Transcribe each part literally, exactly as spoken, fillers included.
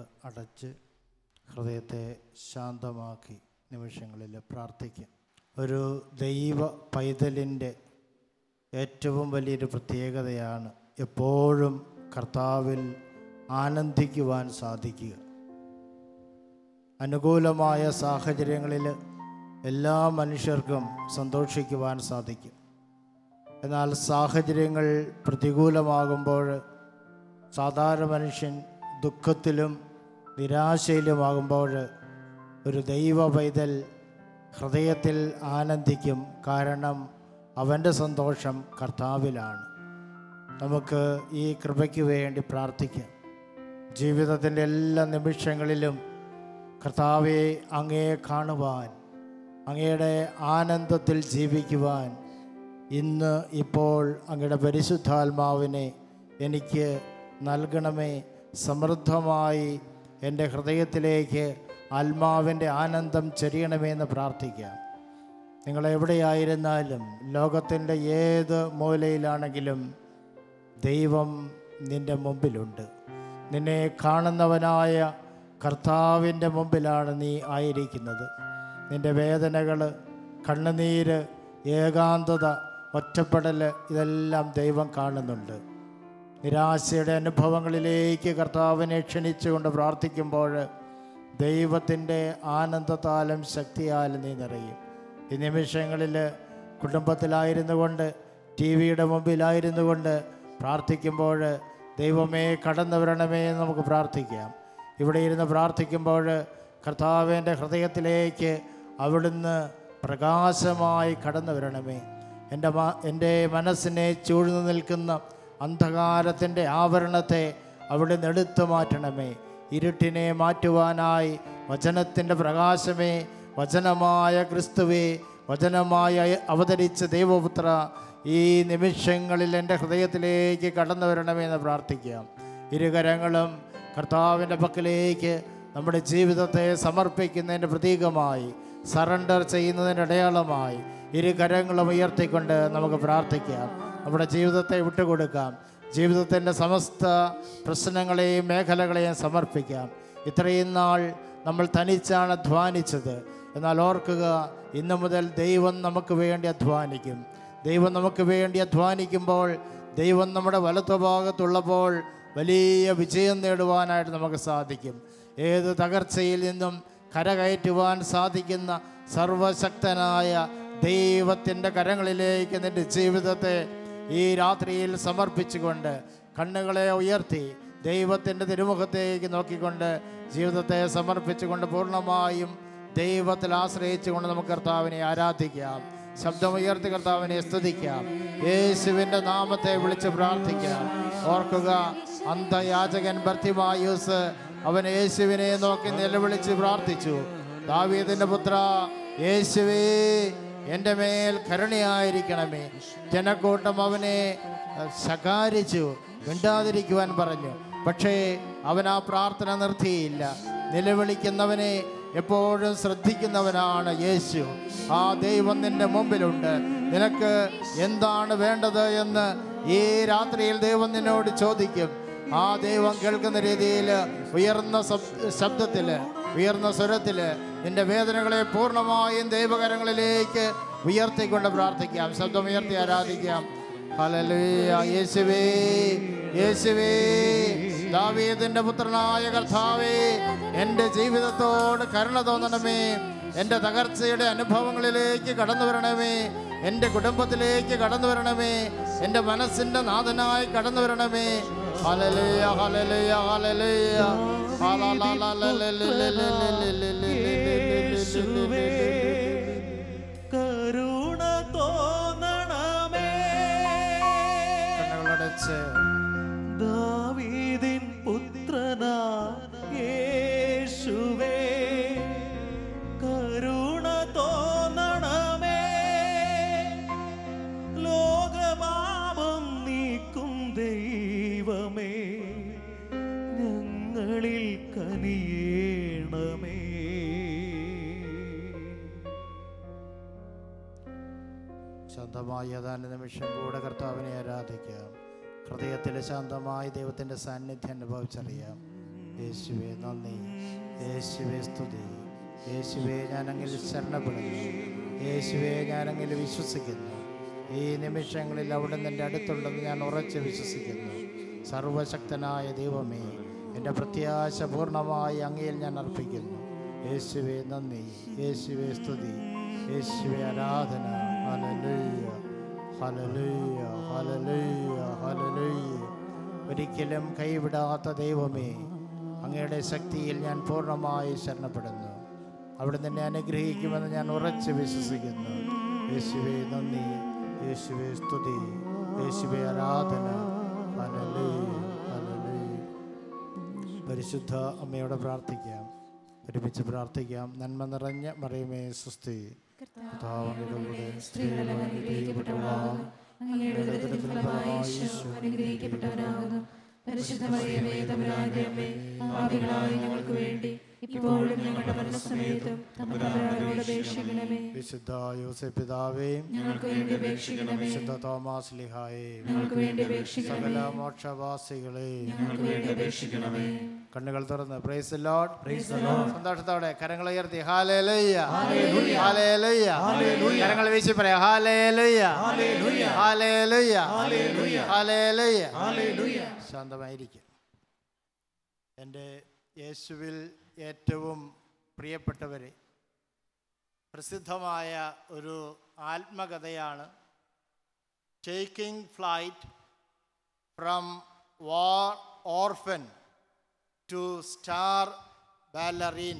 അടച്ച് ഹൃദയത്തെ ശാന്തമാക്കി നിമിഷങ്ങളിൽ പ്രാർത്ഥിക്കാം. ഒരു ദൈവ പൈതലിൻ്റെ ഏറ്റവും വലിയൊരു പ്രത്യേകതയാണ് എപ്പോഴും കർത്താവിൽ ആനന്ദിക്കുവാൻ സാധിക്കുക. അനുകൂലമായ സാഹചര്യങ്ങളിൽ എല്ലാ മനുഷ്യർക്കും സന്തോഷിക്കുവാൻ സാധിക്കും. എന്നാൽ സാഹചര്യങ്ങൾ പ്രതികൂലമാകുമ്പോൾ സാധാരണ മനുഷ്യൻ ദുഃഖത്തിലും നിരാശയിലുമാകുമ്പോൾ ഒരു ദൈവ പൈതൽ ഹൃദയത്തിൽ ആനന്ദിക്കും. കാരണം അവൻ്റെ സന്തോഷം കർത്താവിലാണ്. നമുക്ക് ഈ കൃപയ്ക്ക് വേണ്ടി പ്രാർത്ഥിക്കാം. ജീവിതത്തിൻ്റെ എല്ലാ നിമിഷങ്ങളിലും കർത്താവെ അങ്ങയെ കാണുവാൻ, അങ്ങയുടെ ആനന്ദത്തിൽ ജീവിക്കുവാൻ ഇന്ന് ഇപ്പോൾ അങ്ങയുടെ പരിശുദ്ധാത്മാവിനെ എനിക്ക് നൽകണമേ. സമൃദ്ധമായി എൻ്റെ ഹൃദയത്തിലേക്ക് ആത്മാവിൻ്റെ ആനന്ദം ചൊരിയണമേ എന്ന് പ്രാർത്ഥിക്കാം. നിങ്ങളെവിടെയായിരുന്നാലും ലോകത്തിൻ്റെ ഏത് മൂലയിലാണെങ്കിലും ദൈവം നിൻ്റെ മുമ്പിലുണ്ട്. നിന്നെ കാണുന്നവനായ കർത്താവിൻ്റെ മുമ്പിലാണ് നീ ആയിരിക്കുന്നത്. നിൻ്റെ വേദനകൾ, കണ്ണുനീര്, ഏകാന്തത, ഒറ്റപ്പെടൽ ഇതെല്ലാം ദൈവം കാണുന്നുണ്ട്. നിരാശയുടെ അനുഭവങ്ങളിലേക്ക് കർത്താവിനെ ക്ഷണിച്ചുകൊണ്ട് പ്രാർത്ഥിക്കുമ്പോൾ ദൈവത്തിൻ്റെ ആനന്ദത്താലും ശക്തിയാലും നീ നിറയും. ഈ നിമിഷങ്ങളിൽ കുടുംബത്തിലായിരുന്നു കൊണ്ട്, ടി വിയുടെ മുമ്പിലായിരുന്നു കൊണ്ട് പ്രാർത്ഥിക്കുമ്പോൾ ദൈവമേ കടന്നു വരണമേ എന്ന് നമുക്ക് പ്രാർത്ഥിക്കാം. ഇവിടെ ഇരുന്ന് പ്രാർത്ഥിക്കുമ്പോൾ കർത്താവിൻ്റെ ഹൃദയത്തിലേക്ക് അവിടുന്ന് പ്രകാശമായി കടന്നു വരണമേ. എൻ്റെ മ എൻ്റെ മനസ്സിനെ ചൂഴ്ന്നു നിൽക്കുന്ന അന്ധകാരത്തിൻ്റെ ആവരണത്തെ അവിടുന്ന് എടുത്തു മാറ്റണമേ. ഇരുട്ടിനെ മാറ്റുവാനായി വചനത്തിൻ്റെ പ്രകാശമേ, വചനമായ ക്രിസ്തുവേ, വചനമായി അവതരിച്ച ദൈവപുത്ര, ഈ നിമിഷങ്ങളിൽ എൻ്റെ ഹൃദയത്തിലേക്ക് കടന്നു വരണമെന്ന് പ്രാർത്ഥിക്കാം. ഇരുകരങ്ങളും കർത്താവിൻ്റെ പക്കലേക്ക് നമ്മുടെ ജീവിതത്തെ സമർപ്പിക്കുന്നതിൻ്റെ പ്രതീകമായി, സറണ്ടർ ചെയ്യുന്നതിൻ്റെ അടയാളമായി ഇരുകരങ്ങളും ഉയർത്തിക്കൊണ്ട് നമുക്ക് പ്രാർത്ഥിക്കാം. നമ്മുടെ ജീവിതത്തെ വിട്ടുകൊടുക്കാം. ജീവിതത്തിൻ്റെ സമസ്ത പ്രശ്നങ്ങളെയും മേഖലകളെയും സമർപ്പിക്കാം. ഇത്രയും നാൾ നമ്മൾ തനിച്ചാണ് അധ്വാനിച്ചത്. എന്നാൽ ഓർക്കുക, ഇന്നു മുതൽ ദൈവം നമുക്ക് വേണ്ടി അധ്വാനിക്കും. ദൈവം നമുക്ക് വേണ്ടി അധ്വാനിക്കുമ്പോൾ, ദൈവം നമ്മുടെ വലത്തുഭാഗത്തുള്ളപ്പോൾ വലിയ വിജയം നേടുവാനായിട്ട് നമുക്ക് സാധിക്കും. ഏത് തകർച്ചയിൽ നിന്നും കരകയറ്റുവാൻ സാധിക്കുന്ന സർവശക്തനായ ദൈവത്തിൻ്റെ കരങ്ങളിലേക്ക് നിൻ്റെ ജീവിതത്തെ ഈ രാത്രിയിൽ സമർപ്പിച്ചുകൊണ്ട് കണ്ണുകളെ ഉയർത്തി ദൈവത്തിൻ്റെ തിരുമുഖത്തേക്ക് നോക്കിക്കൊണ്ട് ജീവിതത്തെ സമർപ്പിച്ചുകൊണ്ട് പൂർണ്ണമായും ദൈവത്തിൽ ആശ്രയിച്ചുകൊണ്ട് നമുക്ക് കർത്താവിനെ ആരാധിക്കാം. ശബ്ദമുയർത്തി കർത്താവിനെ സ്തുതിക്കാം. യേശുവിൻ്റെ നാമത്തെ വിളിച്ച് പ്രാർത്ഥിക്കാം. ഓർക്കുക, അന്ധയാചകൻ ബർത്തിമായൂസ് അവൻ യേശുവിനെ നോക്കി നിലവിളിച്ച് പ്രാർത്ഥിച്ചു, ദാവീദിന്റെ പുത്ര യേശുവേ, എൻ്റെ മേൽ കരുണയായിരിക്കണമേ. ജനക്കൂട്ടം അവനെ ശകാരിച്ചു, മിണ്ടാതിരിക്കുവാൻ പറഞ്ഞു. പക്ഷേ അവൻ ആ പ്രാർത്ഥന നിർത്തിയില്ല. നിലവിളിക്കുന്നവനെ എപ്പോഴും ശ്രദ്ധിക്കുന്നവനാണ് യേശു. ആ ദൈവം നിന്റെ മുമ്പിലുണ്ട്. നിനക്ക് എന്താണ് വേണ്ടത് എന്ന് ഈ രാത്രിയിൽ ദൈവം നിന്നോട് ചോദിക്കും. ആ ദൈവം കേൾക്കുന്ന രീതിയിൽ ഉയർന്ന ശബ്ദത്തിൽ, ഉയർന്ന സ്വരത്തിൽ നിന്റെ വേദനകളെ പൂർണ്ണമായും ദൈവകരങ്ങളിലേക്ക് ഉയർത്തിക്കൊണ്ട് പ്രാർത്ഥിക്കാം. ശബ്ദമുയർത്തി ആരാധിക്കാം. ഹല്ലേലൂയ. യേശുവേ, യേശുവേ, ദാവീദിന്റെ പുത്രനായ കർത്താവേ, എൻ്റെ ജീവിതത്തോട് കരുണ തോന്നണമേ. എൻ്റെ തകർച്ചയുടെ അനുഭവങ്ങളിലേക്ക് കടന്നു വരണമേ. എൻ്റെ കുടുംബത്തിലേക്ക് കടന്നു വരണമേ. എൻ്റെ മനസ്സിൻ്റെ നാഥനായി കടന്നു വരണമേ. Hallelujah, hallelujah, hallelujah. യേശുവേ, കരുണ തോന്നണമേ. കണ്ണുകളടച്ച് ദാവീദിൻ പുത്രനാ യേശുവേ, കരുണ തോന്നണമേ. ലോകപാപം നീക്കും ദൈവമേ, ഞങ്ങളിൽ കനിയേണമേ. ശാന്തമായി ഏതാനും നിമിഷം കൂടെ കർത്താവിനെ ആരാധിക്കാം. ഹൃദയത്തിൽ ശാന്തമായി ദൈവത്തിൻ്റെ സാന്നിധ്യം അനുഭവിച്ചറിയാം. യേശുവേ നന്ദി, യേശുവേ സ്തുതി. യേശുവേ ഞാനങ്ങിൽ ശരണപ്പെടുന്നു. യേശുവേ ഞാനങ്ങിൽ വിശ്വസിക്കുന്നു. ഈ നിമിഷങ്ങളിൽ അവിടുന്ന് എൻ്റെ അടുത്തുണ്ടെന്ന് ഞാൻ ഉറച്ച് വിശ്വസിക്കുന്നു. സർവശക്തനായ ദൈവമേ, എൻ്റെ പ്രത്യാശ പൂർണ്ണമായി അങ്ങയിൽ ഞാൻ അർപ്പിക്കുന്നു. യേശുവേ നന്ദി, യേശുവേ സ്തുതി, യേശുവേ ആരാധന. Hallelujah, hallelujah, hallelujah, hallelujah. ഒരിക്കലും കൈവിടാത്ത ദൈവമേ, അങ്ങയുടെ ശക്തിയിൽ ഞാൻ പൂർണ്ണമായി ശരണപ്പെടുന്നു. അവിടുന്ന് എന്നെ അനുഗ്രഹിക്കുമെന്ന് ഞാൻ ഉറച്ച് വിശ്വസിക്കുന്നു. യേശുവേ നന്ദി, യേശുവേ സ്തുതി, യേശുവേ ആരാധന. Hallelujah, hallelujah. പരിശുദ്ധ അമ്മയോട് പ്രാർത്ഥിക്കാം, ഒരുമിച്ച് പ്രാർത്ഥിക്കാം. നന്മ നിറഞ്ഞ മറിയമേ സ്വസ്തി, കർത്താവിന്റെ കൂടെ സ്ത്രീകൾ അനുഗ്രഹിക്കപ്പെട്ടവളാകുന്നു. അങ്ങയുടെ ഉദരത്തിൻ ഫലമായി ഈശോ അനുഗ്രഹിക്കപ്പെട്ടവനാകുന്നു. പരിശുദ്ധ മറിയമേ, തമ്പുരാന്റെ അമ്മേ, പാപികളായ ഞങ്ങൾക്ക് വേണ്ടി ഇപ്പോഴും ഞങ്ങളുടെ മരണസമയത്തും തമ്പുരാനോട് അപേക്ഷിക്കണമേ. വിശുദ്ധ യോസേപ്പ് പിതാവേ, ഞങ്ങൾക്ക് വേണ്ടി അപേക്ഷിക്കണമേ. വിശുദ്ധ തോമാസ് ലീഹായേ, ഞങ്ങൾക്ക് വേണ്ടി അപേക്ഷിക്കണമേ. സകല മോക്ഷവാസികളെ, ഞങ്ങൾക്ക് വേണ്ടി അപേക്ഷിക്കണമേ. കണ്ണുകൾ തുറന്ന് praise the Lord, praise the Lord. സന്തോഷത്തോടെ കരങ്ങൾ ഉയർത്തി ഹല്ലേലൂയ, ഹല്ലേലൂയ, ഹല്ലേലൂയ, ഹല്ലേലൂയ. കരങ്ങൾ വീശി പറയാം hallelujah, hallelujah, hallelujah, hallelujah, hallelujah. Hallelujah. ശാന്തമായിരിക്കും. എൻ്റെ യേശുവിൽ ഏറ്റവും പ്രിയപ്പെട്ടവരെ, പ്രസിദ്ധമായ ഒരു ആത്മകഥയാണ് taking flight from war orphan to star ballerina.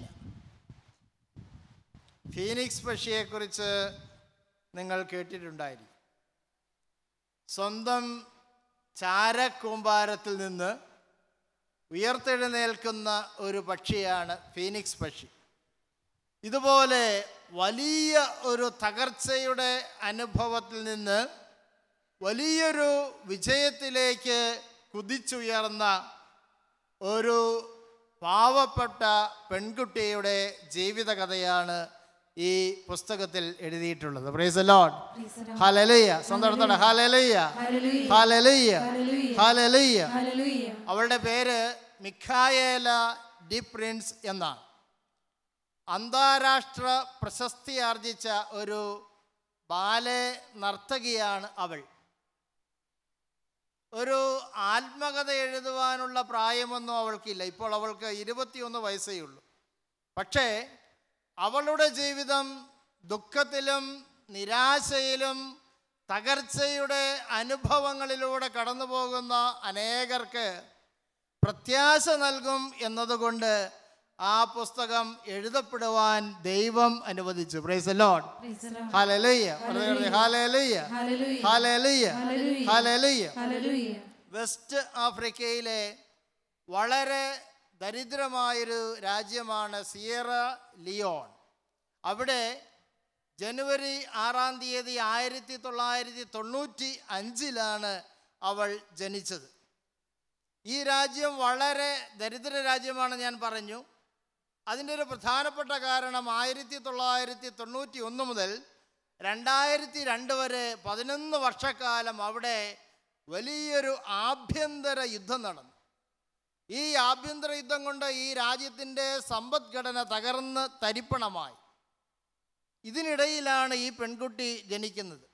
Phoenix പക്ഷിയെക്കുറിച്ച് നിങ്ങൾ കേട്ടിട്ടുണ്ടായിരിക്കും. സ്വന്തം ചാരക്കൂമ്പാരത്തിൽ നിന്ന് ഉയർത്തെഴുന്നേൽക്കുന്ന ഒരു പക്ഷിയാണ് ഫീനിക്സ് പക്ഷി. ഇതുപോലെ വലിയ ഒരു തകർച്ചയുടെ അനുഭവത്തിൽ നിന്ന് വലിയൊരു വിജയത്തിലേക്ക് കുതിച്ചുയർന്ന ഒരു പാവപ്പെട്ട പെൺകുട്ടിയുടെ ജീവിതകഥയാണ് ഈ പുസ്തകത്തിൽ എഴുതിയിട്ടുള്ളത്. Praise the Lord, hallelujah. സന്തോഷത്തോടെ ഹല്ലേലൂയ, ഹല്ലേലൂയ, ഹല്ലേലൂയ. അവളുടെ പേര് മിഖായേല ഡി പ്രിൻസ് എന്നാണ്. അന്താരാഷ്ട്ര പ്രശസ്തി ആർജിച്ച ഒരു ബാലെ നർത്തകിയാണ് അവൾ. ഒരു ആത്മകഥ എഴുതുവാനുള്ള പ്രായമൊന്നും അവൾക്കില്ല. ഇപ്പോൾ അവൾക്ക് ഇരുപത്തിയൊന്ന് വയസ്സേ ഉള്ളൂ. പക്ഷേ അവളുടെ ജീവിതം ദുഃഖത്തിലും നിരാശയിലും തകർച്ചയുടെ അനുഭവങ്ങളിലൂടെ കടന്നു പോകുന്ന അനേകർക്ക് പ്രത്യാശ നൽകും എന്നതുകൊണ്ട് ആ പുസ്തകം എഴുതപ്പെടുവാൻ ദൈവം അനുവദിച്ചു. Praise the Lord, hallelujah, hallelujah, hallelujah, hallelujah. West ആഫ്രിക്കയിലെ വളരെ ദരിദ്രമായൊരു രാജ്യമാണ് സിയറ ലിയോൺ. അവിടെ ജനുവരി ആറാം തീയതി ആയിരത്തി തൊള്ളായിരത്തി തൊണ്ണൂറ്റി അഞ്ചിലാണ് അവൾ ജനിച്ചത്. ഈ രാജ്യം വളരെ ദരിദ്ര രാജ്യമാണ് ഞാൻ പറഞ്ഞു. അതിൻ്റെ ഒരു പ്രധാനപ്പെട്ട കാരണം ആയിരത്തി തൊള്ളായിരത്തി തൊണ്ണൂറ്റി ഒന്ന് മുതൽ രണ്ടായിരത്തി രണ്ട് വരെ പതിനൊന്ന് വർഷക്കാലം അവിടെ വലിയൊരു ആഭ്യന്തര യുദ്ധം നടന്നു. ഈ ആഭ്യന്തര യുദ്ധം കൊണ്ട് ഈ രാജ്യത്തിൻ്റെ സമ്പദ്ഘടന തകർന്ന് തരിപ്പണമായി. ഇതിനിടയിലാണ് ഈ പെൺകുട്ടി ജനിക്കുന്നത്.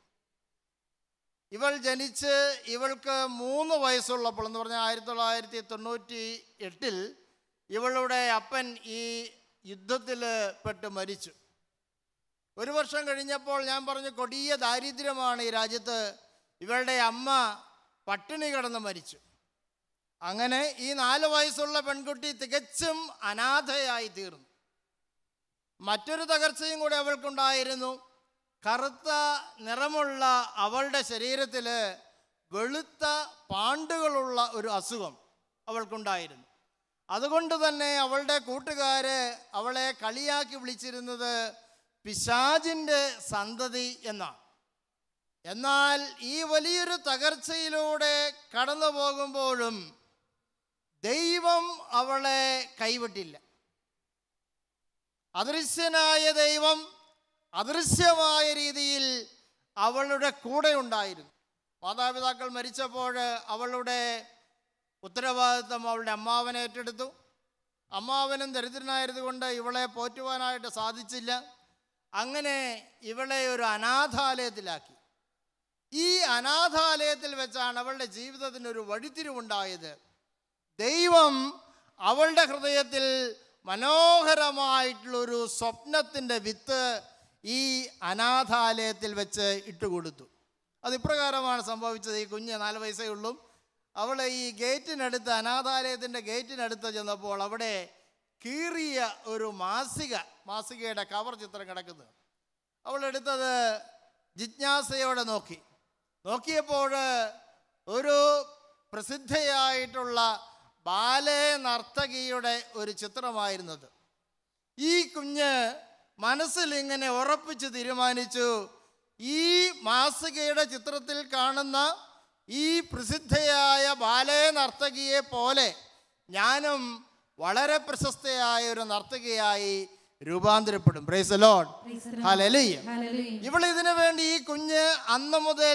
ഇവൾ ജനിച്ച് ഇവൾക്ക് മൂന്ന് വയസ്സുള്ളപ്പോൾ എന്ന് പറഞ്ഞാൽ ആയിരത്തി തൊള്ളായിരത്തി തൊണ്ണൂറ്റി എട്ടിൽ ഇവളുടെ അപ്പൻ ഈ യുദ്ധത്തിൽ പെട്ട് മരിച്ചു. ഒരു വർഷം കഴിഞ്ഞപ്പോൾ ഞാൻ പറഞ്ഞു കൊടിയ ദാരിദ്ര്യമാണ് ഈ രാജ്യത്ത്. ഇവളുടെ അമ്മ പട്ടിണി കിടന്ന് മരിച്ചു. അങ്ങനെ ഈ നാല് വയസ്സുള്ള പെൺകുട്ടി തികച്ചും അനാഥയായി തീർന്നു. മറ്റൊരു തകർച്ചയും കൂടെ അവൾക്കുണ്ടായിരുന്നു. കറുത്ത നിറമുള്ള അവളുടെ ശരീരത്തിൽ വെളുത്ത പാണ്ടുകളുള്ള ഒരു അസുഖം അവൾക്കുണ്ടായിരുന്നു. അതുകൊണ്ട് തന്നെ അവളുടെ കൂട്ടുകാര് അവളെ കളിയാക്കി വിളിച്ചിരുന്നത് പിശാചിൻ്റെ സന്തതി എന്നാണ്. എന്നാൽ ഈ വലിയൊരു തകർച്ചയിലൂടെ കടന്നു പോകുമ്പോഴും ദൈവം അവളെ കൈവിട്ടില്ല. അദൃശ്യനായ ദൈവം അദൃശ്യമായ രീതിയിൽ അവളുടെ കൂടെ ഉണ്ടായിരുന്നു. മാതാപിതാക്കൾ മരിച്ചപ്പോൾ അവളുടെ ഉത്തരവാദിത്വം അവളുടെ അമ്മാവൻ ഏറ്റെടുത്തു. അമ്മാവനും ദരിദ്രനായതുകൊണ്ട് ഇവളെ പോറ്റുവാനായിട്ട് സാധിച്ചില്ല. അങ്ങനെ ഇവളെ ഒരു അനാഥാലയത്തിലാക്കി. ഈ അനാഥാലയത്തിൽ വെച്ചാണ് അവളുടെ ജീവിതത്തിനൊരു വഴിത്തിരിവുണ്ടായത്. ദൈവം അവളുടെ ഹൃദയത്തിൽ മനോഹരമായിട്ടുള്ളൊരു സ്വപ്നത്തിൻ്റെ വിത്ത് ഈ അനാഥാലയത്തിൽ വെച്ച് ഇട്ടുകൊടുത്തു. അതിപ്രകാരമാണ് സംഭവിച്ചത്. ഈ കുഞ്ഞ് നാല് വയസ്സേ ഉള്ളൂ. അവൾ ഈ ഗേറ്റിനടുത്ത്, അനാഥാലയത്തിൻ്റെ ഗേറ്റിനടുത്ത് ചെന്നപ്പോൾ അവിടെ കീറിയ ഒരു മാസിക, മാസികയുടെ കവർ ചിത്രം കിടക്കുന്നത്. അവൾ എടുത്തത് ജിജ്ഞാസയോടെ നോക്കി. നോക്കിയപ്പോൾ ഒരു പ്രസിദ്ധയായിട്ടുള്ള ബാലെ നർത്തകിയുടെ ഒരു ചിത്രമായിരുന്നത്. ഈ കുഞ്ഞ് മനസ്സിൽ ഇങ്ങനെ ഉറപ്പിച്ച് തീരുമാനിച്ചു, ഈ മാസികയുടെ ചിത്രത്തിൽ കാണുന്ന ഈ പ്രസിദ്ധയായ ബാലെ നർത്തകിയെ പോലെ ഞാനും വളരെ പ്രശസ്തയായ ഒരു നർത്തകിയായി രൂപാന്തരപ്പെടും. Praise the Lord. ഹല്ലേലൂയ. ഇവൾ ഇതിനു വേണ്ടി, ഈ കുഞ്ഞ് അന്ന് മുതൽ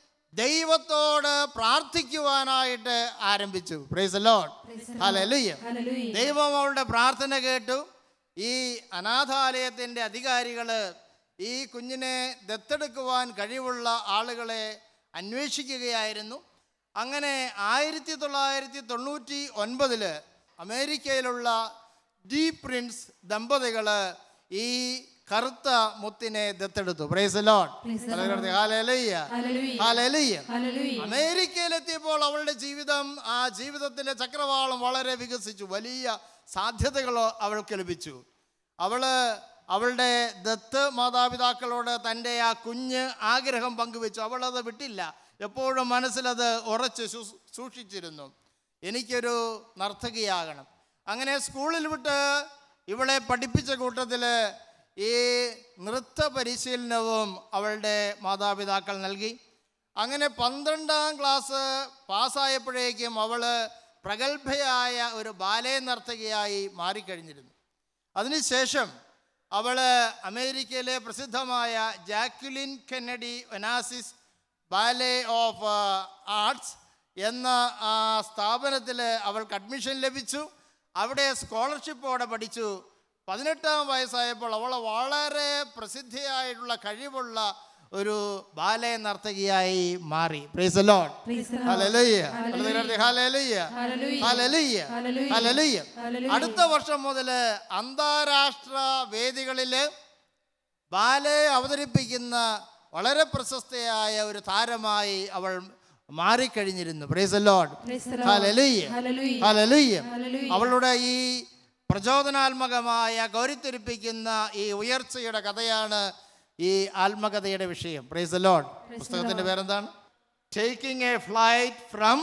ദൈവത്തോട് പ്രാർത്ഥിക്കുവാനായിട്ട് ആരംഭിച്ചു. Praise the Lord. ഹല്ലേലൂയ. ദൈവം അവളുടെ പ്രാർത്ഥന കേട്ടു. ഈ അനാഥാലയത്തിൻ്റെ അധികാരികൾ ഈ കുഞ്ഞിനെ ദത്തെടുക്കുവാൻ കഴിവുള്ള ആളുകളെ അന്വേഷിക്കുകയായിരുന്നു. അങ്ങനെ ആയിരത്തി തൊള്ളായിരത്തി തൊണ്ണൂറ്റി ഒൻപതില് അമേരിക്കയിലുള്ള ഡി പ്രിൻസ് ദമ്പതികൾ ഈ കറുത്ത മുത്തിനെ ദത്തെടുത്തു. Praise the Lord. Hallelujah. Hallelujah. അമേരിക്കയിലെത്തിയപ്പോൾ അവളുടെ ജീവിതം, ആ ജീവിതത്തിൻ്റെ ചക്രവാളം വളരെ വികസിച്ചു. വലിയ സാധ്യതകൾ അവൾക്ക് ലഭിച്ചു. അവള് അവളുടെ ദത്ത് മാതാപിതാക്കളോട് തൻ്റെ ആ കുഞ്ഞ് ആഗ്രഹം പങ്കുവെച്ചു. അവളത് വിട്ടില്ല. എപ്പോഴും മനസ്സിലത് ഉറച്ച് സൂക്ഷിച്ചിരുന്നു. എനിക്കൊരു നർത്തകിയാകണം. അങ്ങനെ സ്കൂളിൽ വിട്ട് ഇവളെ പഠിപ്പിച്ച കൂട്ടത്തിൽ ഈ നൃത്ത പരിശീലനവും അവളുടെ മാതാപിതാക്കൾ നൽകി. അങ്ങനെ പന്ത്രണ്ടാം ക്ലാസ് പാസ്സായപ്പോഴേക്കും അവൾ പ്രഗത്ഭയായ ഒരു ബാലെ നർത്തകിയായി മാറിക്കഴിഞ്ഞിരുന്നു. അതിനുശേഷം അവൾ അമേരിക്കയിലെ പ്രസിദ്ധമായ Jacqueline Kennedy Onassis ballet of arts എന്ന ആ സ്ഥാപനത്തിൽ അവൾക്ക് അഡ്മിഷൻ ലഭിച്ചു. അവിടെ സ്കോളർഷിപ്പോടെ പഠിച്ചു. പതിനെട്ടാം വയസ്സായപ്പോൾ അവൾ വളരെ പ്രസിദ്ധിയായിട്ടുള്ള കഴിവുള്ള ഒരു ബാലെ നർത്തകിയായി മാറി. Praise the Lord. Hallelujah. Hallelujah. Hallelujah. Hallelujah. അടുത്ത വർഷം മുതൽ അന്താരാഷ്ട്ര വേദികളിൽ ബാലെ അവതരിപ്പിക്കുന്ന വളരെ പ്രശസ്തയായ ഒരു താരമായി അവൾ മാറിക്കഴിഞ്ഞിരുന്നു. Praise the Lord. Hallelujah. Hallelujah. അവളുടെ ഈ പ്രചോദനാത്മകമായ ഗൗരവത്തിരിപ്പിക്കുന്ന ഈ ഉയർച്ചയുടെ കഥയാണ് ഈ ആത്മകഥയുടെ വിഷയം. Praise the Lord. പുസ്തകത്തിന്റെ പേരെന്താണ്? Taking a flight from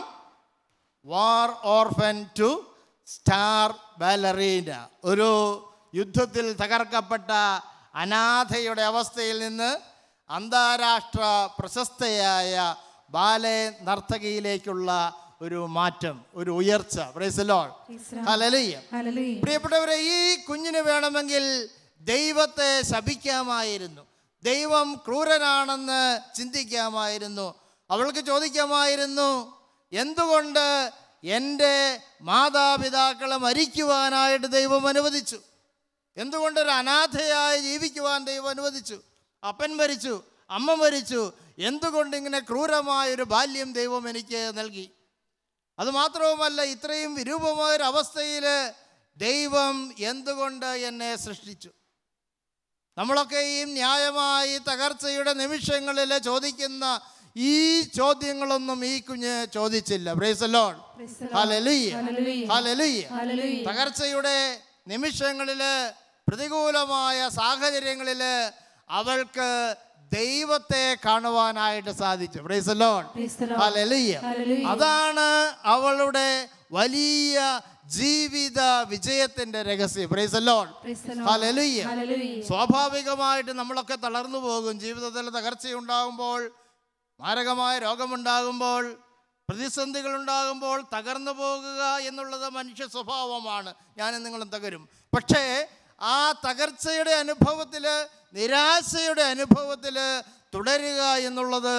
war orphan to star ballerina. ഒരു യുദ്ധത്തിൽ തകർക്കപ്പെട്ട അനാഥയുടെ അവസ്ഥയിൽ നിന്ന് അന്താരാഷ്ട്ര പ്രശസ്തയായ ബാലെ നർത്തകിയിലേക്കുള്ള ഒരു മാറ്റം, ഒരു ഉയർച്ച. Praise the Lord. ഹല്ലേലൂയ. പ്രിയപ്പെട്ടവരെ, ഈ കുഞ്ഞിന് വേണമെങ്കിൽ ദൈവത്തെ ശപിക്കാമായിരുന്നു. ദൈവം ക്രൂരനാണെന്ന് ചിന്തിക്കാമായിരുന്നു. അവൾക്ക് ചോദിക്കാമായിരുന്നു, എന്തുകൊണ്ട് എൻ്റെ മാതാപിതാക്കളെ മരിക്കുവാനായിട്ട് ദൈവം അനുവദിച്ചു? എന്തുകൊണ്ടൊരു അനാഥയായി ജീവിക്കുവാൻ ദൈവം അനുവദിച്ചു? അപ്പൻ മരിച്ചു, അമ്മ മരിച്ചു, എന്തുകൊണ്ട് ഇങ്ങനെ ക്രൂരമായൊരു ബാല്യം ദൈവം എനിക്ക് നൽകി? അതുമാത്രവുമല്ല, ഇത്രയും വിരൂപമായൊരവസ്ഥയിൽ ദൈവം എന്തുകൊണ്ട് എന്നെ സൃഷ്ടിച്ചു? നമ്മളൊക്കെയും ന്യായമായി തകർച്ചയുടെ നിമിഷങ്ങളിൽ ചോദിക്കുന്ന ഈ ചോദ്യങ്ങളൊന്നും ഈ കുഞ്ഞ് ചോദിച്ചില്ല. Praise the Lord. Hallelujah. Hallelujah. തകർച്ചയുടെ നിമിഷങ്ങളിൽ, പ്രതികൂലമായ സാഹചര്യങ്ങളിൽ അവൾക്ക് ദൈവത്തെ കാണുവാനായിട്ട് സാധിച്ചു. Praise the Lord. ഹല്ലേലൂയ. അതാണ് അവളുടെ വലിയ ജീവിത വിജയത്തിന്റെ രഹസ്യം. Praise the Lord. ഹല്ലേലൂയ. സ്വാഭാവികമായിട്ട് നമ്മളൊക്കെ തളർന്നു പോകും. ജീവിതത്തിൽ തകർച്ചയുണ്ടാകുമ്പോൾ, മാരകമായ രോഗമുണ്ടാകുമ്പോൾ, പ്രതിസന്ധികൾ ഉണ്ടാകുമ്പോൾ തകർന്നു പോകുക എന്നുള്ളത് മനുഷ്യ സ്വഭാവമാണ്. ഞാനും നിങ്ങളും തകരും. പക്ഷേ ആ തകർച്ചയുടെ അനുഭവത്തിൽ, നിരാശയുടെ അനുഭവത്തിൽ തുടരുക എന്നുള്ളത്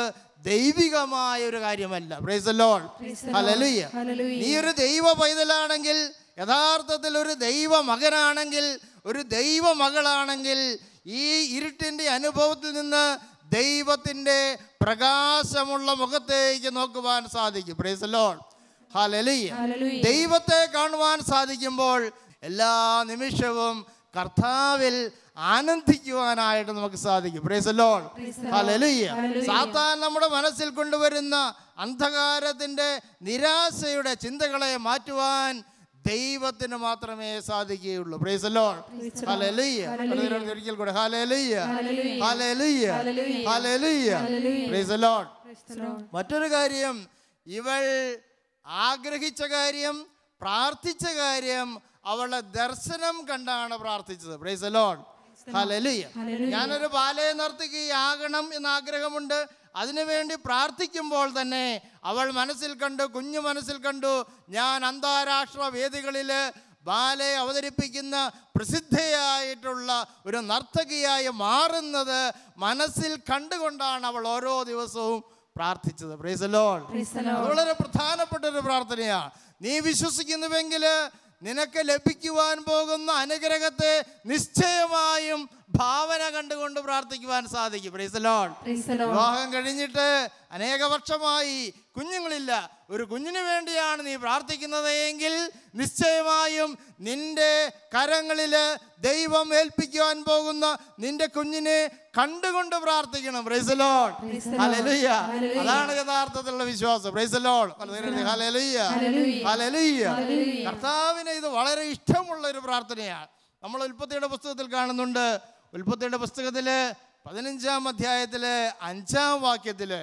ദൈവികമായ ഒരു കാര്യമല്ല. Praise the Lord. ഹല്ലേലൂയ. നീ ഒരു ദൈവ പൈതലാണെങ്കിൽ യഥാർത്ഥത്തിൽ ഒരു ദൈവ മകനാണെങ്കിൽ, ഒരു ദൈവ മകളാണെങ്കിൽ ഈ ഇരുട്ടിൻ്റെ അനുഭവത്തിൽ നിന്ന് ദൈവത്തിൻ്റെ പ്രകാശമുള്ള മുഖത്തേക്ക് നോക്കുവാൻ സാധിക്കും. Praise the Lord. ഹല്ലേലൂയ. ദൈവത്തെ കാണുവാൻ സാധിക്കുമ്പോൾ എല്ലാ നിമിഷവും കർത്താവിൽ ആനന്ദിക്കുവാനായിട്ട് നമുക്ക് സാധിക്കും. Praise the Lord. ഹല്ലേലൂയ. സാത്താൻ നമ്മുടെ മനസ്സിൽ കൊണ്ടുവരുന്ന അന്ധകാരത്തിൻ്റെ, നിരാശയുടെ ചിന്തകളെ മാറ്റുവാൻ ദൈവത്തിന് മാത്രമേ സാധിക്കുകയുള്ളൂ. Praise the Lord. ഹല്ലേലൂയ. ഒരിക്കൽ കൂടെ hallelujah, hallelujah, hallelujah. Praise the Lord. മറ്റൊരു കാര്യം, ഇവൾ ആഗ്രഹിച്ച കാര്യം, പ്രാർത്ഥിച്ച കാര്യം അവളുടെ ദർശനം കണ്ടാണ് പ്രാർത്ഥിച്ചത്. Praise the Lord. ഹല്ലേലൂയ. ഞാനൊരു ബാലയ നർത്തകിയാകണം എന്ന ആഗ്രഹമുണ്ട്. അതിനുവേണ്ടി പ്രാർത്ഥിക്കുമ്പോൾ തന്നെ അവൾ മനസ്സിൽ കണ്ടു, കുഞ്ഞു മനസ്സിൽ കണ്ടു, ഞാൻ അന്താരാഷ്ട്ര വേദികളിൽ ബാലെ അവതരിപ്പിക്കുന്ന പ്രസിദ്ധയായിട്ടുള്ള ഒരു നർത്തകിയായി മാറുന്നത് മനസ്സിൽ കണ്ടുകൊണ്ടാണ് അവൾ ഓരോ ദിവസവും പ്രാർത്ഥിച്ചത്. Praise the Lord. അത് വളരെ പ്രധാനപ്പെട്ട ഒരു പ്രാർത്ഥനയാണ്. നീ വിശ്വസിക്കുന്നുവെങ്കിൽ നിനക്ക് ലഭിക്കുവാൻ പോകുന്ന അനുഗ്രഹത്തെ നിശ്ചയമായും ഭാവന കണ്ടുകൊണ്ട് പ്രാർത്ഥിക്കുവാൻ സാധിക്കും. Praise the Lord. വിവാഹം കഴിഞ്ഞിട്ട് അനേക വർഷമായി കുഞ്ഞുങ്ങളില്ല, ഒരു കുഞ്ഞിന് വേണ്ടിയാണ് നീ പ്രാർത്ഥിക്കുന്നത് എങ്കിൽ നിശ്ചയമായും നിന്റെ കരങ്ങളിൽ ദൈവം ഏൽപ്പിക്കുവാൻ പോകുന്ന നിന്റെ കുഞ്ഞിനെ കണ്ടുകൊണ്ട് പ്രാർത്ഥിക്കണം. Praise the Lord. ഹല്ലേലൂയ. അതാണ് യഥാർത്ഥത്തിലുള്ള വിശ്വാസം. Praise the Lord. Hallelujah, hallelujah. കർത്താവിന് ഇത് വളരെ ഇഷ്ടമുള്ള ഒരു പ്രാർത്ഥനയാണ്. നമ്മൾ ഉൽപ്പത്തിയുടെ പുസ്തകത്തിൽ കാണുന്നുണ്ട്. ഉൽപ്പത്തിയുടെ പുസ്തകത്തില് പതിനഞ്ചാം അധ്യായത്തില് അഞ്ചാം വാക്യത്തില്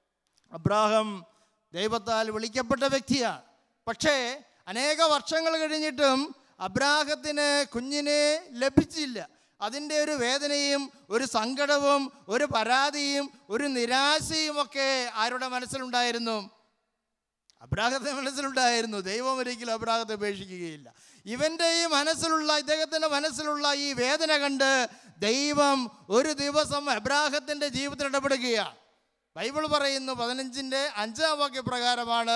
അബ്രാഹാം ദൈവത്താൽ വിളിക്കപ്പെട്ട വ്യക്തിയാണ്. പക്ഷേ അനേക വർഷങ്ങൾ കഴിഞ്ഞിട്ടും അബ്രാഹത്തിന് കുഞ്ഞിനെ ലഭിച്ചില്ല. അതിൻ്റെ ഒരു വേദനയും ഒരു സങ്കടവും ഒരു പരാതിയും ഒരു നിരാശയും ഒക്കെ ആരുടെ മനസ്സിലുണ്ടായിരുന്നു? അബ്രാഹത്തിന്റെ മനസ്സിലുണ്ടായിരുന്നു. ദൈവം ഒരിക്കലും അബ്രാഹത്തെ ഉപേക്ഷിക്കുകയില്ല. ഇവൻ്റെ ഈ മനസ്സിലുള്ള, ഇദ്ദേഹത്തിൻ്റെ മനസ്സിലുള്ള ഈ വേദന കണ്ട് ദൈവം ഒരു ദിവസം അബ്രാഹത്തിൻ്റെ ജീവിതത്തിൽ ഇടപെടുകയാണ്. ബൈബിൾ പറയുന്നു പതിനഞ്ചിൻ്റെ അഞ്ചാം വാക്യപ്രകാരമാണ്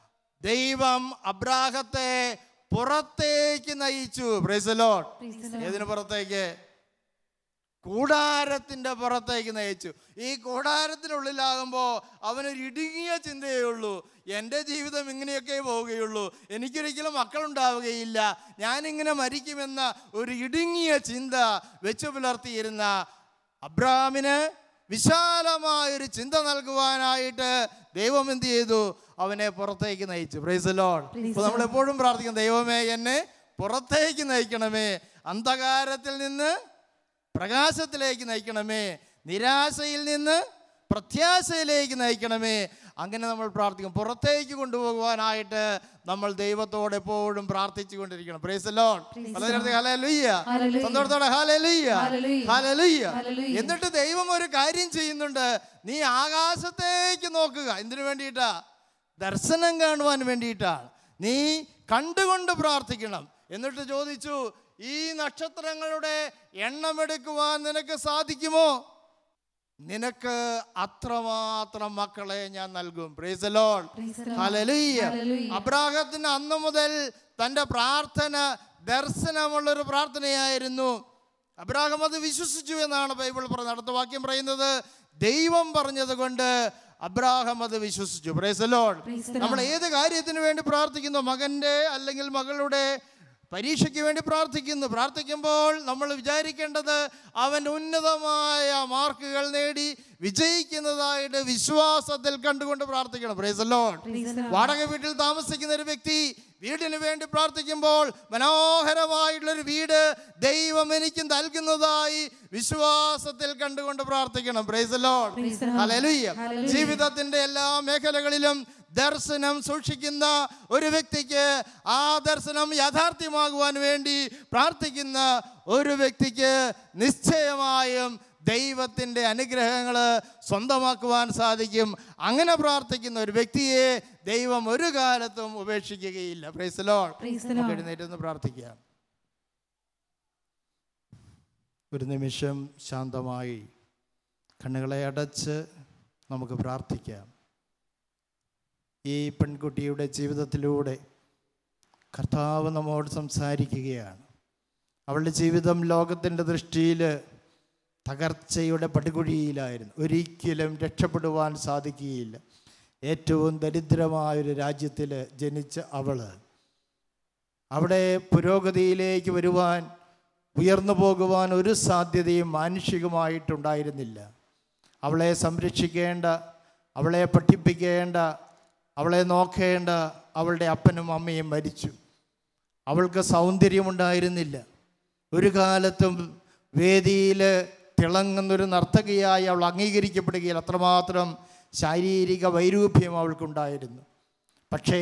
ദൈവം അബ്രാഹത്തെ പുറത്തേക്ക് നയിച്ചു. Praise the Lord. ഏതിന് പുറത്തേക്ക്? കൂടാരത്തിൻ്റെ പുറത്തേക്ക് നയിച്ചു. ഈ കൂടാരത്തിനുള്ളിലാകുമ്പോൾ അവനൊരു ഇടുങ്ങിയ ചിന്തയേ ഉള്ളൂ. എൻ്റെ ജീവിതം ഇങ്ങനെയൊക്കെ പോവുകയുള്ളൂ, എനിക്കൊരിക്കലും മക്കളുണ്ടാവുകയില്ല, ഞാനിങ്ങനെ മരിക്കുമെന്ന ഒരു ഇടുങ്ങിയ ചിന്ത വെച്ചു പുലർത്തിയിരുന്ന അബ്രാഹാമിന് വിശാലമായൊരു ചിന്ത നൽകുവാനായിട്ട് ദൈവം എന്ത് ചെയ്തു? അവനെ പുറത്തേക്ക് നയിച്ചു. Praise the Lord. അപ്പോൾ നമ്മളെപ്പോഴും പ്രാർത്ഥിക്കും, ദൈവമേ എന്നെ പുറത്തേക്ക് നയിക്കണമേ, അന്ധകാരത്തിൽ നിന്ന് പ്രകാശത്തിലേക്ക് നയിക്കണമേ, നിരാശയിൽ നിന്ന് പ്രത്യാശയിലേക്ക് നയിക്കണമേ. അങ്ങനെ നമ്മൾ പ്രാർത്ഥിക്കും. പുറത്തേക്ക് കൊണ്ടുപോകുവാനായിട്ട് നമ്മൾ ദൈവത്തോട് എപ്പോഴും പ്രാർത്ഥിച്ചു കൊണ്ടിരിക്കണം. Praise the Lord. ഹല്ലേലൂയ. സന്തോഷത്തോടെ ഹല്ലേലൂയ, ഹല്ലേലൂയ. എന്നിട്ട് ദൈവം ഒരു കാര്യം ചെയ്യുന്നുണ്ട്. നീ ആകാശത്തേക്ക് നോക്കുക. എന്തിനു വേണ്ടിയിട്ടാ? ദർശനം കാണുവാൻ വേണ്ടിയിട്ടാണ്. നീ കണ്ടുകൊണ്ട് പ്രാർത്ഥിക്കണം. എന്നിട്ട് ചോദിച്ചു, ഈ നക്ഷത്രങ്ങളുടെ എണ്ണമെടുക്കുവാൻ നിനക്ക് സാധിക്കുമോ? നിനക്ക് അത്രമാത്രം മക്കളെ ഞാൻ നൽകും. Praise the Lord. ഹല്ലേലൂയ. അബ്രാഹത്തിന് അന്ന് മുതൽ തൻ്റെ പ്രാർത്ഥന ദർശനമുള്ളൊരു പ്രാർത്ഥനയായിരുന്നു. അബ്രാഹാം അത് വിശ്വസിച്ചു എന്നാണ് ബൈബിൾ പറയുന്നത്. അടുത്ത വാക്യം പറയുന്നത്, ദൈവം പറഞ്ഞത് കൊണ്ട് അബ്രാഹാം അത് വിശ്വസിച്ചു. Praise the Lord. നമ്മൾ ഏത് കാര്യത്തിന് വേണ്ടി പ്രാർത്ഥിക്കുന്നു, മകൻ്റെ അല്ലെങ്കിൽ മകളുടെ പരീക്ഷയ്ക്ക് വേണ്ടി പ്രാർത്ഥിക്കുന്നു. പ്രാർത്ഥിക്കുമ്പോൾ നമ്മൾ വിചാരിക്കേണ്ടത് അവൻ ഉന്നതമായ മാർക്കുകൾ നേടി വിജയിക്കുന്നതായിട്ട് വിശ്വാസത്തിൽ കണ്ടുകൊണ്ട് പ്രാർത്ഥിക്കണം. Praise the Lord. വാടക വീട്ടിൽ താമസിക്കുന്ന ഒരു വ്യക്തി വീടിന് വേണ്ടി പ്രാർത്ഥിക്കുമ്പോൾ മനോഹരമായിട്ടുള്ളൊരു വീട് ദൈവം എനിക്ക് നൽകുന്നതായി വിശ്വാസത്തിൽ കണ്ടുകൊണ്ട് പ്രാർത്ഥിക്കണം. Praise the Lord. ഹല്ലേലൂയ. ജീവിതത്തിന്റെ എല്ലാ മേഖലകളിലും ദർശനം സൂക്ഷിക്കുന്ന ഒരു വ്യക്തിക്ക്, ആ ദർശനം യാഥാർത്ഥ്യമാകുവാൻ വേണ്ടി പ്രാർത്ഥിക്കുന്ന ഒരു വ്യക്തിക്ക് നിശ്ചയമായും ദൈവത്തിൻ്റെ അനുഗ്രഹങ്ങൾ സ്വന്തമാക്കുവാൻ സാധിക്കും. അങ്ങനെ പ്രാർത്ഥിക്കുന്ന ഒരു വ്യക്തിയെ ദൈവം ഒരു കാലത്തും ഉപേക്ഷിക്കുകയില്ല. Price the Lord. നമുക്ക് എഴുന്നേറ്റ് പ്രാർത്ഥിക്കാം. ഒരു നിമിഷം ശാന്തമായി കണ്ണുകളെ അടച്ച് നമുക്ക് പ്രാർത്ഥിക്കാം. ഈ പെൺകുട്ടിയുടെ ജീവിതത്തിലൂടെ കർത്താവ് നമ്മോട് സംസാരിക്കുകയാണ്. അവളുടെ ജീവിതം ലോകത്തിൻ്റെ ദൃഷ്ടിയിൽ തകർച്ചയുടെ പടുകുഴിയിലായിരുന്നു. ഒരിക്കലും രക്ഷപ്പെടുവാൻ സാധിക്കുകയില്ല. ഏറ്റവും ദരിദ്രമായൊരു രാജ്യത്തിൽ ജനിച്ച അവൾ അവിടെ പുരോഗതിയിലേക്ക് വരുവാൻ, ഉയർന്നു പോകുവാൻ ഒരു സാധ്യതയും മാനുഷികമായിട്ടുണ്ടായിരുന്നില്ല. അവളെ സംരക്ഷിക്കേണ്ട, അവളെ പഠിപ്പിക്കേണ്ട, അവളെ നോക്കേണ്ട അവളുടെ അപ്പനും അമ്മയും മരിച്ചു. അവൾക്ക് സൗന്ദര്യമുണ്ടായിരുന്നില്ല. ഒരു കാലത്തും വേദിയിൽ തിളങ്ങുന്നൊരു നർത്തകിയായി അവൾ അംഗീകരിക്കപ്പെടുകയില്ല. അത്രമാത്രം ശാരീരിക വൈരൂപ്യം അവൾക്കുണ്ടായിരുന്നു. പക്ഷേ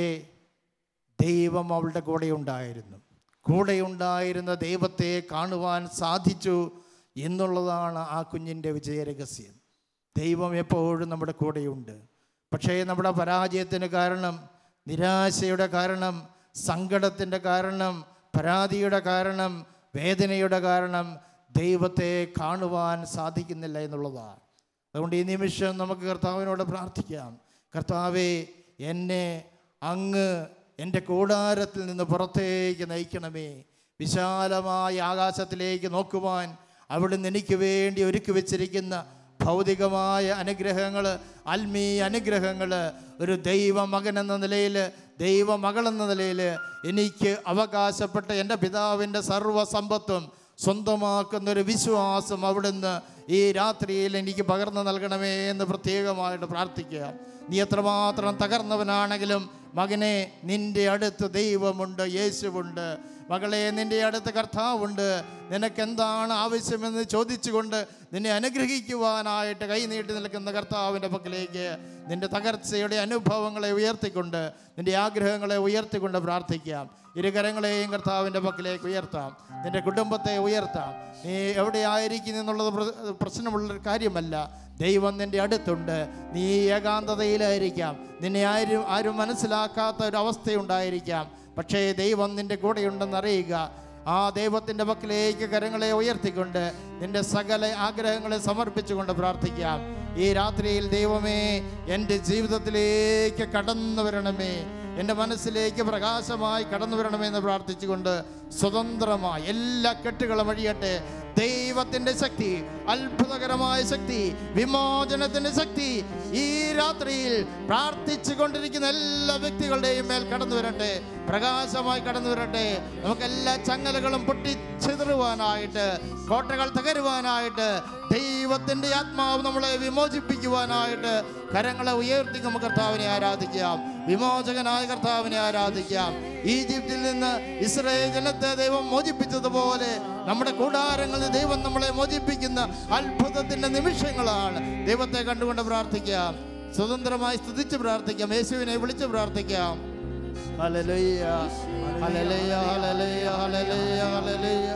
ദൈവം അവളുടെ കൂടെയുണ്ടായിരുന്നു. കൂടെയുണ്ടായിരുന്ന ദൈവത്തെ കാണുവാൻ സാധിച്ചു എന്നുള്ളതാണ് ആ കുഞ്ഞിൻ്റെ വിജയരഹസ്യം. ദൈവം എപ്പോഴും നമ്മുടെ കൂടെയുണ്ട്. പക്ഷേ നമ്മുടെ പരാജയത്തിന് കാരണം, നിരാശയുടെ കാരണം, സങ്കടത്തിൻ്റെ കാരണം, പരാതിയുടെ കാരണം, വേദനയുടെ കാരണം ദൈവത്തെ കാണുവാൻ സാധിക്കുന്നില്ല എന്നുള്ളതാണ്. അതുകൊണ്ട് ഈ നിമിഷം നമുക്ക് കർത്താവിനോട് പ്രാർത്ഥിക്കാം. കർത്താവേ, എന്നെ അങ്ങ് എൻ്റെ കൂടാരത്തിൽ നിന്ന് പുറത്തേക്ക് നയിക്കണമേ. വിശാലമായ ആകാശത്തിലേക്ക് നോക്കുവാൻ അവിടുന്ന് എനിക്ക് വേണ്ടി ഒരുക്കി വെച്ചിരിക്കുന്ന ഭൗതികമായ അനുഗ്രഹങ്ങൾ, ആത്മീയ അനുഗ്രഹങ്ങൾ ഒരു ദൈവമകൻ എന്ന നിലയിൽ, ദൈവമകളെന്ന നിലയിൽ എനിക്ക് അവകാശപ്പെട്ട എൻ്റെ പിതാവിൻ്റെ സർവ്വസമ്പത്തും സ്വന്തമാക്കുന്നൊരു വിശ്വാസം അവിടുന്ന് ഈ രാത്രിയിൽ എനിക്ക് പകർന്നു നൽകണമേ എന്ന് പ്രത്യേകമായിട്ട് പ്രാർത്ഥിക്കുക. നീ എത്രമാത്രം തകർന്നവനാണെങ്കിലും മകനെ, നിൻ്റെ അടുത്ത് ദൈവമുണ്ട്, യേശുവുണ്ട്. മകളെ, നിൻ്റെ അടുത്ത് കർത്താവുണ്ട്. നിനക്കെന്താണ് ആവശ്യമെന്ന് ചോദിച്ചുകൊണ്ട് നിന്നെ അനുഗ്രഹിക്കുവാനായിട്ട് കൈനീട്ടി നിൽക്കുന്ന കർത്താവിൻ്റെ പക്കലേക്ക് നിൻ്റെ തകർച്ചയുടെ അനുഭവങ്ങളെ ഉയർത്തിക്കൊണ്ട്, നിൻ്റെ ആഗ്രഹങ്ങളെ ഉയർത്തിക്കൊണ്ട് പ്രാർത്ഥിക്കാം. ഇരുകരങ്ങളെയും കർത്താവിൻ്റെ പക്കലേക്ക് ഉയർത്താം. നിൻ്റെ കുടുംബത്തെ ഉയർത്താം. നീ എവിടെയായിരിക്കും എന്നുള്ളത് പ്രശ്നമുള്ളൊരു കാര്യമല്ല. ദൈവം നിൻ്റെ അടുത്തുണ്ട്. നീ ഏകാന്തതയിലായിരിക്കാം, നിന്നെ ആരും ആരും മനസ്സിലാക്കാത്ത ഒരു അവസ്ഥയുണ്ടായിരിക്കാം. പക്ഷേ ദൈവം നിൻ്റെ കൂടെയുണ്ടെന്ന് അറിയുക. ആ ദൈവത്തിൻ്റെ പക്കലേക്ക് കരങ്ങളെ ഉയർത്തിക്കൊണ്ട് നിൻ്റെ സകല ആഗ്രഹങ്ങളെ സമർപ്പിച്ചുകൊണ്ട് പ്രാർത്ഥിക്കാം. ഈ രാത്രിയിൽ ദൈവമേ, എൻ്റെ ജീവിതത്തിലേക്ക് കടന്നു വരണമേ, എൻ്റെ മനസ്സിലേക്ക് പ്രകാശമായി കടന്നു വരണമെന്ന് പ്രാർത്ഥിച്ചുകൊണ്ട് സ്വതന്ത്രമായി എല്ലാ കെട്ടുകളും അഴിയട്ടെ. ദൈവത്തിൻ്റെ ശക്തി, അത്ഭുതകരമായ ശക്തി, വിമോചനത്തിൻ്റെ ശക്തി ഈ രാത്രിയിൽ പ്രാർത്ഥിച്ചു കൊണ്ടിരിക്കുന്ന എല്ലാ വ്യക്തികളുടെയും മേൽ കടന്നു വരട്ടെ, പ്രകാശമായി കടന്നു വരട്ടെ. നമുക്കെല്ലാ ചങ്ങലകളും പൊട്ടിച്ചെതറുവാനായിട്ട്, കോട്ടകൾ തകരുവാനായിട്ട്, ദൈവത്തിൻ്റെ ആത്മാവ് നമ്മളെ വിമോചിപ്പിക്കുവാനായിട്ട് കരങ്ങളെ ഉയർത്തി നമുക്ക് കർത്താവിനെ ആരാധിക്കാം. വിമോചകനായ കർത്താവിനെ ആരാധിക്കാം. ഈജിപ്തിൽ നിന്ന് ഇസ്രായേൽ ജനത്തെ ദൈവം മോചിപ്പിച്ചതുപോലെ നമ്മുടെ കൂടാരങ്ങളിൽ ദൈവം നമ്മളെ മോചിപ്പിക്കുന്ന അത്ഭുതത്തിൻ്റെ നിമിഷങ്ങളാണ്. ദൈവത്തെ കണ്ടുകൊണ്ട് പ്രാർത്ഥിക്കാം. സ്വതന്ത്രമായി സ്തുതിച്ച് പ്രാർത്ഥിക്കാം. യേശുവിനെ വിളിച്ച് പ്രാർത്ഥിക്കാം. Hallelujah, hallelujah, hallelujah, hallelujah, hallelujah.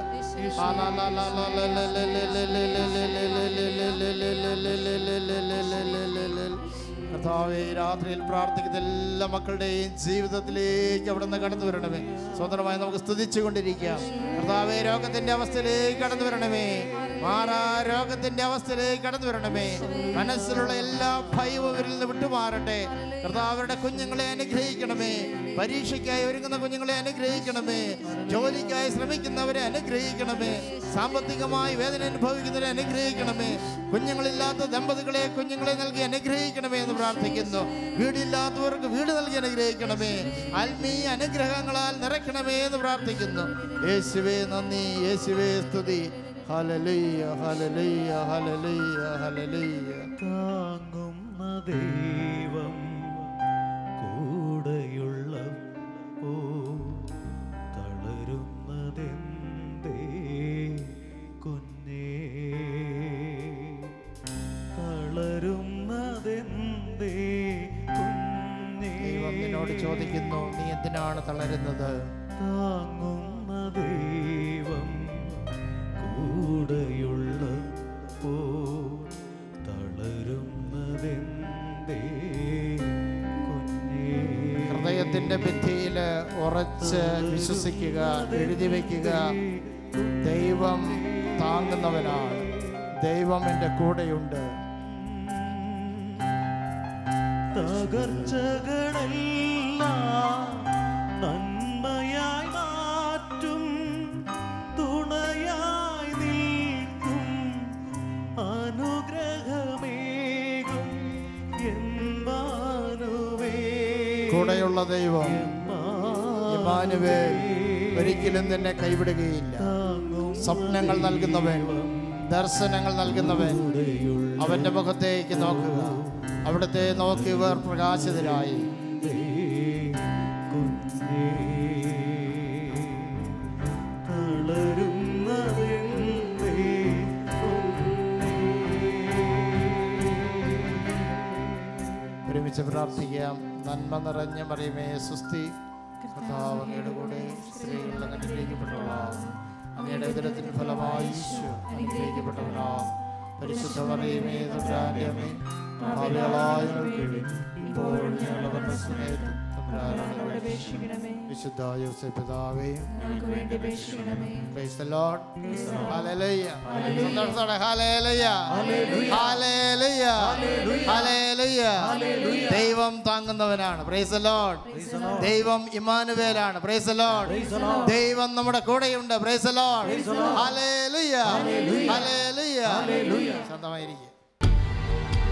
കർത്താവേ, രാത്രിയിൽ പ്രാർത്ഥിക്കുന്ന എല്ലാ മക്കളുടെയും ജീവിതത്തിലേക്ക് അവിടുന്ന് കടന്നു വരണമേ. സ്വതന്ത്രമായി നമുക്ക് സ്തുതിച്ചു കൊണ്ടിരിക്കാം. കർത്താവേ, രോഗത്തിന്റെ അവസ്ഥയിലേക്ക് കടന്നു വരണമേ. മാറാ രോഗത്തിന്റെ അവസ്ഥയിലേക്ക് കടന്നു വരണമേ. മനസ്സിലുള്ള എല്ലാ ഭയവും ഇവരിൽ നിന്ന് വിട്ടുമാറട്ടെ. കർത്താവരുടെ കുഞ്ഞുങ്ങളെ അനുഗ്രഹിക്കണമേ. പരീക്ഷയ്ക്കായി ഒരുങ്ങുന്ന കുഞ്ഞുങ്ങളെ അനുഗ്രഹിക്കണമേ. ജോലിക്കായി ശ്രമിക്കുന്നവരെ അനുഗ്രഹിക്കണമേ. സാമ്പത്തികമായി വേദന അനുഭവിക്കുന്നവരെ അനുഗ്രഹിക്കണമേ. കുഞ്ഞുങ്ങളില്ലാത്ത ദമ്പതികളെ കുഞ്ഞുങ്ങളെ നൽകി അനുഗ്രഹിക്കണമേ എന്ന് പ്രാർത്ഥിക്കുന്നു. വീടില്ലാത്തവർക്ക് വീട് നൽകി അനുഗ്രഹിക്കണമേ. ആത്മീയ അനുഗ്രഹങ്ങളാൽ നിറയ്ക്കണമേ എന്ന് പ്രാർത്ഥിക്കുന്നു. യേശുവേ നന്ദി, യേശുവേ സ്തുതി. Hallelujah, hallelujah, hallelujah, hallelujah. താങ്ങുന്ന ദൈവം കൂടെയുള്ളപ്പോ തളരുന്നതെന്തേ കുഞ്ഞേ, തളരുന്നതെന്തേ കുഞ്ഞേ. ദൈവം നിന്നോട് ചോദിക്കുന്നു, നീ എന്തിനാണ് തളരുന്നത്? താങ്ങുന്ന ദൈവം കൂടെയുള്ളപ്പോ തളരുന്നതെന്തേ കുഞ്ഞേ. ഹൃദയത്തിന്റെ ഭിത്തിയിൽ ഉറച്ച് വിശ്വസിക്കുക, എഴുതി വയ്ക്കുക. ദൈവം താങ്ങുന്നവനാണ്. ദൈവം എൻ്റെ കൂടെയുണ്ട്. തകർച്ചകളെല്ലാം നന്മയാ അനുഗ്രഹമേകും എമ്മാനുവേൽ. കൂടെയുള്ള ദൈവം ഇമ്മാനുവേൽ ഒരിക്കലും നിന്നെ കൈവിടുകയില്ല. സ്വപ്നങ്ങൾ നൽകുന്നവൻ, ദർശനങ്ങൾ നൽകുന്നവൻ, അവന്റെ മുഖത്തേക്ക് നോക്കുക. അവിടുത്തെ നോക്കി ഇവർ പ്രകാശിതരായി. ഒരുമിച്ച് പ്രാർത്ഥിക്കാം. നന്മ നിറഞ്ഞ മറിയമേ സ്വസ്തി, കർത്താവ് അങ്ങയുടെ കൂടെ സ്ത്രീകൾ അങ്ങ് അനുഗ്രഹിക്കപ്പെട്ടവളാകുന്നു. അങ്ങയുടെ ഉദരത്തിന് ഫലമായി ഈശോ അനുഗ്രഹിക്കപ്പെട്ടവനാകുന്നു. പരിശുദ്ധ മറിയമേ തമ്പുരാന്റെ അമ്മേ, പാപികളായ ഞങ്ങൾക്ക് വേണ്ടി ഇപ്പോഴും ഞങ്ങളുടെ മരണസമയത്ത് തമ്പുരാനോട് അപേക്ഷിക്കണമേ. വിശുദ്ധ യോസേപ്പ് പിതാവേ, പ്രൈസ് ദി ലോർഡ്. ഹല്ലേലൂയ. സന്തോഷത്തോടെ ഹല്ലേലൂയ, ഹല്ലേലൂയ, ഹല്ലേലൂയ. ദൈവം താങ്ങുന്നവനാണ്. Price the Lord. ദൈവം ഇമ്മാനുവേലാണ്. Price the Lord. ദൈവം നമ്മുടെ കൂടെയുണ്ട്. Praise the Lord. Hallelujah, hallelujah. ശാന്തമായിരിക്കുക.